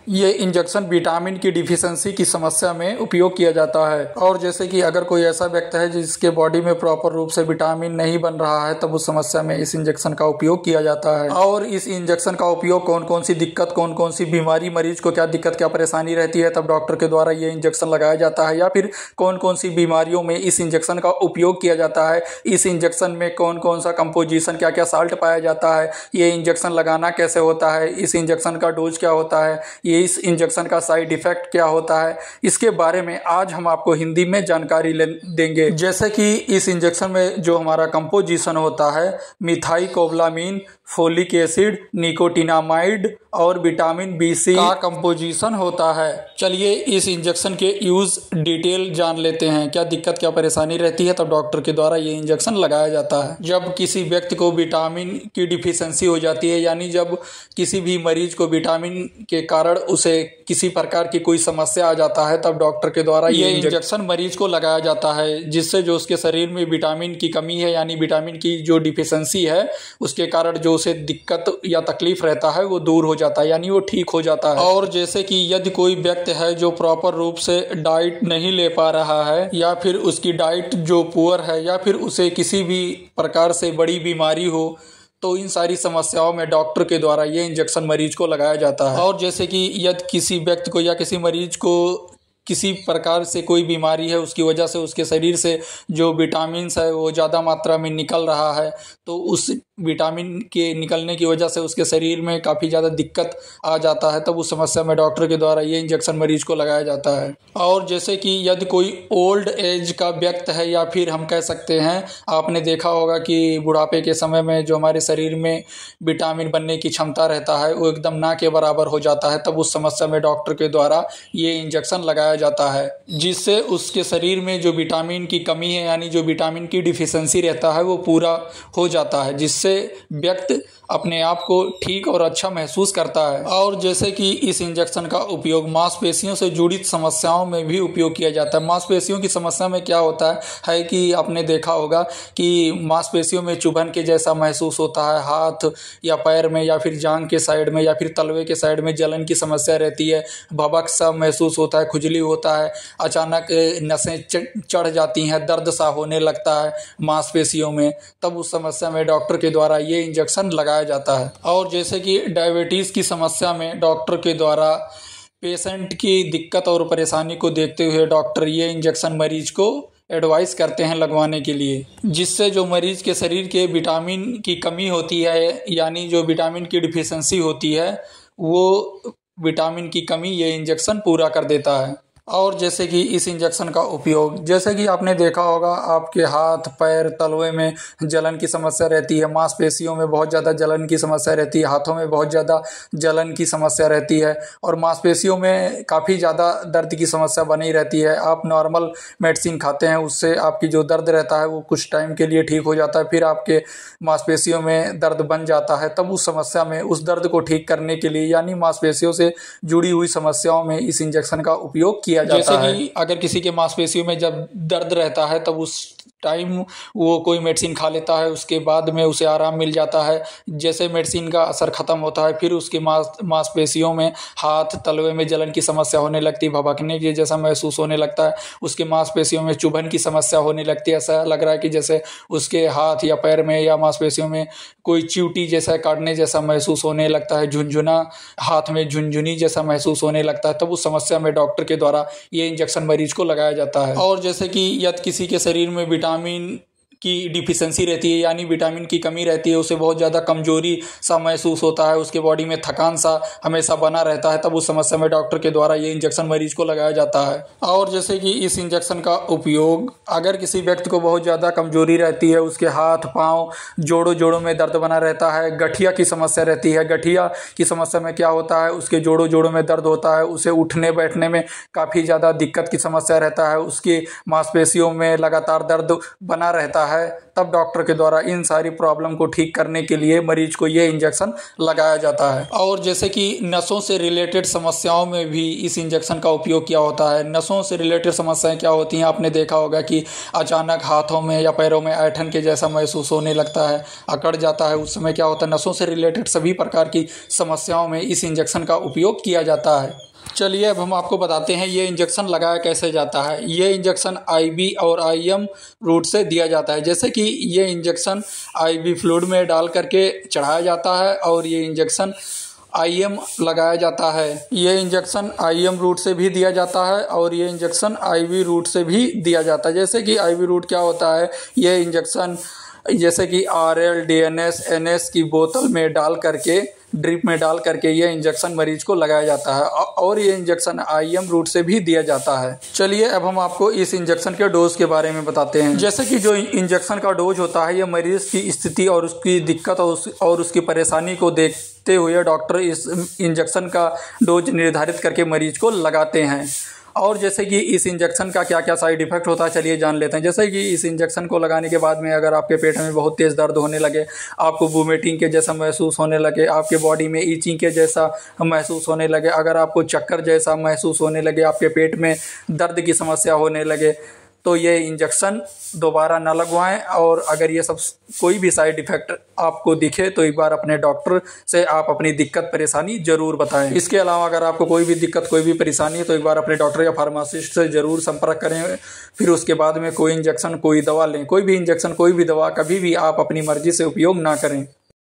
ये injection vitamin की deficiency की समस्या में उपयोग किया जाता है। और जैसे कि अगर कोई ऐसा व्यक्ति है जिसके बॉडी में प्रॉपर रूप से विटामिन नहीं बन रहा है, तब उस समस्या में इस इंजेक्शन का उपयोग किया जाता है। और इस इंजेक्शन का उपयोग कौन कौन सी दिक्कत, कौन कौन सी बीमारी, मरीज को क्या दिक्कत, क्या परेशानी रहती है, तब डॉक्टर के द्वारा ये इंजेक्शन लगाया जाता है। या फिर कौन कौन सी बीमारियों में इस इंजेक्शन का उपयोग किया जाता है, इस इंजेक्शन में कौन कौन सा कंपोजिशन, क्या क्या साल्ट पाया जाता है, ये इंजेक्शन लगाना कैसे होता है, इस इंजेक्शन का डोज क्या होता है, ये इस इंजेक्शन का साइड इफेक्ट क्या होता है, इसके बारे में आज हम आपको हिंदी में जानकारी देंगे। जैसे कि इस इंजेक्शन में जो हमारा कंपोजिशन होता है, मिथाइकोबलामिन, फोलिक एसिड, निकोटिनामाइड और विटामिन B6 का कंपोजिशन होता है। चलिए इस इंजेक्शन के यूज़ डिटेल जान लेते हैं, क्या दिक्कत, क्या परेशानी रहती है, तब डॉक्टर के द्वारा ये इंजेक्शन लगाया जाता है। जब किसी व्यक्ति को विटामिन की डिफिशियंसी हो जाती है, यानी जब किसी भी मरीज को विटामिन के कारण उसे किसी प्रकार की कोई समस्या आ जाता है, तब डॉक्टर के द्वारा ये इंजेक्शन मरीज को लगाया जाता है, जिससे जो उसके शरीर में विटामिन की कमी है, यानी विटामिन की जो डिफिशियंसी है, उसके कारण जो उसे दिक्कत या तकलीफ रहता है वो दूर हो जाता है, यानी वो ठीक हो जाता है। और जैसे कि यदि कोई व्यक्ति है जो प्रॉपर रूप से डाइट नहीं ले पा रहा है, या फिर उसकी डाइट जो पुअर है, या फिर उसे किसी भी प्रकार से बड़ी बीमारी हो, तो इन सारी समस्याओं में डॉक्टर के द्वारा ये इंजेक्शन मरीज को लगाया जाता है। और जैसे कि यदि किसी व्यक्ति को या किसी मरीज को किसी प्रकार से कोई बीमारी है, उसकी वजह से उसके शरीर से जो विटामिन्स है वो ज़्यादा मात्रा में निकल रहा है, तो उस विटामिन के निकलने की वजह से उसके शरीर में काफ़ी ज़्यादा दिक्कत आ जाता है, तब उस समस्या में डॉक्टर के द्वारा ये इंजेक्शन मरीज को लगाया जाता है। और जैसे कि यदि कोई ओल्ड एज का व्यक्ति है, या फिर हम कह सकते हैं, आपने देखा होगा कि बुढ़ापे के समय में जो हमारे शरीर में विटामिन बनने की क्षमता रहता है वो एकदम ना के बराबर हो जाता है, तब उस समस्या में डॉक्टर के द्वारा ये इंजेक्शन लगाया जाता है, जिससे उसके शरीर में जो विटामिन की कमी है, यानी जो विटामिन की डिफिशियंसी रहता है वो पूरा हो जाता है, जिससे व्यक्ति अपने आप को ठीक और अच्छा महसूस करता है। और जैसे कि इस इंजेक्शन का उपयोग मांसपेशियों से जुड़ी समस्याओं में भी उपयोग किया जाता है। मांसपेशियों की समस्या में क्या होता है कि आपने देखा होगा कि मांसपेशियों में चुभन के जैसा महसूस होता है, हाथ या पैर में, या फिर जांघ के साइड में, या फिर तलवे के साइड में जलन की समस्या रहती है, भभक सा महसूस होता है, खुजली होता है, अचानक नसें चढ़ जाती हैं, दर्द सा होने लगता है मांसपेशियों में, तब उस समस्या में डॉक्टर के द्वारा ये इंजेक्शन लगाया जाता है। और जैसे कि डायबिटीज़ की समस्या में डॉक्टर के द्वारा पेशेंट की दिक्कत और परेशानी को देखते हुए डॉक्टर ये इंजेक्शन मरीज को एडवाइस करते हैं लगवाने के लिए, जिससे जो मरीज के शरीर के विटामिन की कमी होती है, यानी जो विटामिन की डिफिशियंसी होती है, वो विटामिन की कमी ये इंजेक्शन पूरा कर देता है। और जैसे कि इस इंजेक्शन का उपयोग, जैसे कि आपने देखा होगा आपके हाथ, पैर, तलवे में जलन की समस्या रहती है, मांसपेशियों में बहुत ज़्यादा जलन की समस्या रहती है, हाथों में बहुत ज़्यादा जलन की समस्या रहती है, और मांसपेशियों में काफ़ी ज़्यादा दर्द की समस्या बनी रहती है। आप नॉर्मल मेडिसिन खाते हैं, उससे आपकी जो दर्द रहता है वो कुछ टाइम के लिए ठीक हो जाता है, फिर आपके मांसपेशियों में दर्द बन जाता है, तब उस समस्या में उस दर्द को ठीक करने के लिए, यानी मांसपेशियों से जुड़ी हुई समस्याओं में इस इंजेक्शन का उपयोग किया जाता है। जैसे कि अगर किसी के मांसपेशियों में जब दर्द रहता है, तब उस टाइम वो कोई मेडिसिन खा लेता है, उसके बाद में उसे आराम मिल जाता है। जैसे मेडिसिन का असर ख़त्म होता है, फिर उसकी मांसपेशियों में, हाथ, तलवे में जलन की समस्या होने लगती है, भभकने के जैसा महसूस होने लगता है, उसकी मांसपेशियों में चुभन की समस्या होने लगती है। ऐसा लग रहा है कि जैसे उसके हाथ या पैर में या मांसपेशियों में कोई चींटी जैसा, काटने जैसा महसूस होने लगता है, झुनझुना, हाथ में झुनझुनी जैसा महसूस होने लगता है, तब उस समस्या में डॉक्टर के द्वारा ये इंजेक्शन मरीज को लगाया जाता है। और जैसे कि यदि किसी के शरीर में विटामिन की डिफिशियंसी रहती है, यानी विटामिन की कमी रहती है, उसे बहुत ज़्यादा कमजोरी सा महसूस होता है, उसके बॉडी में थकान सा हमेशा बना रहता है, तब उस समस्या में डॉक्टर के द्वारा ये इंजेक्शन मरीज को लगाया जाता है। और जैसे कि इस इंजेक्शन का उपयोग अगर किसी व्यक्ति को बहुत ज़्यादा कमजोरी रहती है, उसके हाथ, पाँव, जोड़ों में दर्द बना रहता है, गठिया की समस्या रहती है, गठिया की समस्या में क्या होता है, उसके जोड़ों में दर्द होता है, उसे उठने बैठने में काफ़ी ज़्यादा दिक्कत की समस्या रहता है, उसकी मांसपेशियों में लगातार दर्द बना रहता है, है तब डॉक्टर के द्वारा इन सारी प्रॉब्लम को ठीक करने के लिए मरीज को ये इंजेक्शन लगाया जाता है। और जैसे कि नसों से रिलेटेड समस्याओं में भी इस इंजेक्शन का उपयोग किया होता है। नसों से रिलेटेड समस्याएं क्या होती हैं, आपने देखा होगा कि अचानक हाथों में या पैरों में ऐंठन के जैसा महसूस होने लगता है, अकड़ जाता है, उस समय क्या होता है, नसों से रिलेटेड सभी प्रकार की समस्याओं में इस इंजेक्शन का उपयोग किया जाता है। चलिए अब हम आपको बताते हैं ये इंजेक्शन लगाया कैसे जाता है। ये इंजेक्शन आईवी और आईएम रूट से दिया जाता है। जैसे कि ये इंजेक्शन आईवी फ्लूइड में डाल करके चढ़ाया जाता है और ये इंजेक्शन आईएम लगाया जाता है। ये इंजेक्शन आईएम रूट से भी दिया जाता है और ये इंजेक्शन आईवी रूट से भी दिया जाता है। जैसे कि आईवी रूट क्या होता है, ये इंजेक्शन जैसे कि आरएल, डीएनएस, एनएस की बोतल में डाल करके, ड्रिप में डाल करके ये इंजेक्शन मरीज को लगाया जाता है और ये इंजेक्शन आईएम रूट से भी दिया जाता है। चलिए अब हम आपको इस इंजेक्शन के डोज के बारे में बताते हैं। जैसे कि जो इंजेक्शन का डोज होता है, ये मरीज की स्थिति और उसकी दिक्कत और उसकी परेशानी को देखते हुए डॉक्टर इस इंजेक्शन का डोज निर्धारित करके मरीज को लगाते हैं। और जैसे कि इस इंजेक्शन का क्या क्या साइड इफ़ेक्ट होता है, चलिए जान लेते हैं। जैसे कि इस इंजेक्शन को लगाने के बाद में अगर आपके पेट में बहुत तेज़ दर्द होने लगे, आपको वोमिटिंग के जैसा महसूस होने लगे, आपके बॉडी में ईचिंग के जैसा महसूस होने लगे, अगर आपको चक्कर जैसा महसूस होने लगे, आपके पेट में दर्द की समस्या होने लगे, तो ये इंजेक्शन दोबारा ना लगवाएं। और अगर ये सब कोई भी साइड इफ़ेक्ट आपको दिखे तो एक बार अपने डॉक्टर से आप अपनी दिक्कत परेशानी ज़रूर बताएं। इसके अलावा अगर आपको कोई भी दिक्कत, कोई भी परेशानी है तो एक बार अपने डॉक्टर या फार्मासिस्ट से ज़रूर संपर्क करें। फिर उसके बाद में कोई इंजेक्शन, कोई दवा लें। कोई भी इंजेक्शन, कोई भी दवा कभी भी आप अपनी मर्ज़ी से उपयोग ना करें।